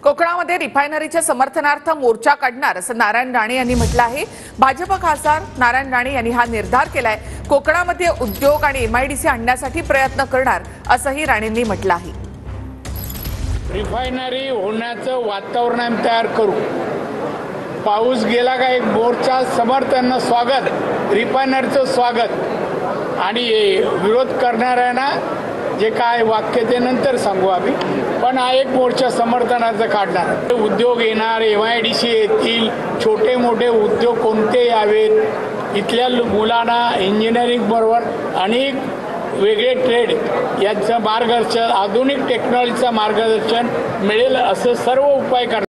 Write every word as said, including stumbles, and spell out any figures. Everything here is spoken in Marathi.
कोकणामध्ये रिफायनरीच्या समर्थनार्थ मोर्चा काढणार असं नारायण राणे यांनी म्हटलं आहे। भाजप खासदार नारायण राणे यांनी हा निर्धार केलाय। कोकणामध्ये उद्योग आणि एमआयडीसी आणण्यासाठी प्रयत्न करणार असंही राणेंनी म्हटलं आहे। रिफायनरी होण्याचं वातावरण तयार करू। पाऊस गेला का एक मोर्चा समर्थन स्वागत, रिफायनरचं स्वागत आणि विरोध करणाऱ्यांना जे काय वाक्य ते नंतर सांगू आम्ही, पण हा एक मोर्चा समर्थनाचा काढणार। उद्योग येणार, एमआयडीसी येतील, छोटे मोठे उद्योग कोणते यावेत, इथल्या मुलांना इंजिनिअरिंग बरोबर अनेक वेगळे ट्रेड यांचं मार्गदर्शन, आधुनिक टेक्नॉलॉजीचं मार्गदर्शन मिळेल असं सर्व उपाय करणार।